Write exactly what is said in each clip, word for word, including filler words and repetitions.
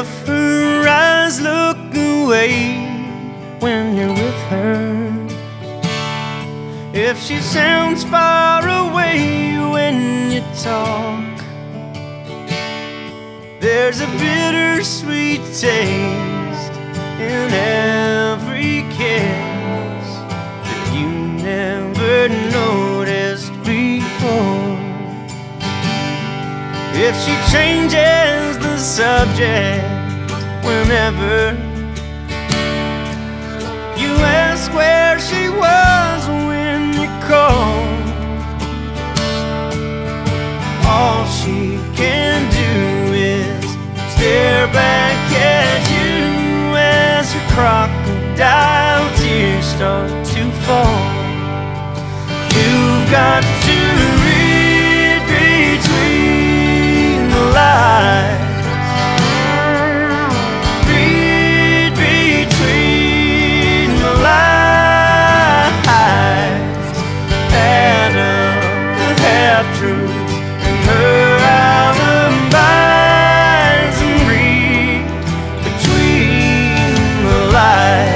if her eyes look away when you're with her, if she sounds far away when you talk, there's a bittersweet taste in every kiss that you never noticed before. If she changes the subject whenever you ask where she was when you called, all she can do is stare back at you as her crocodile tears start to fall. You've got to read between the lines, read between the lines, add up the half-truths and her alibis, and read between the lines.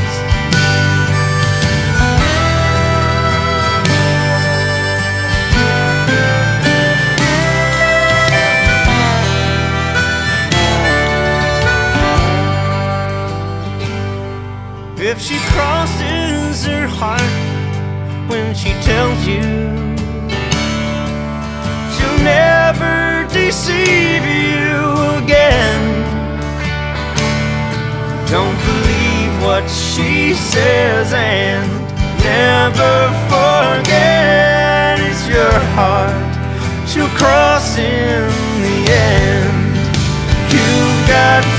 If she crosses her heart when she tells you she'll never deceive you again, don't believe what she says and never forget it's your heart she'll cross in the end. You've got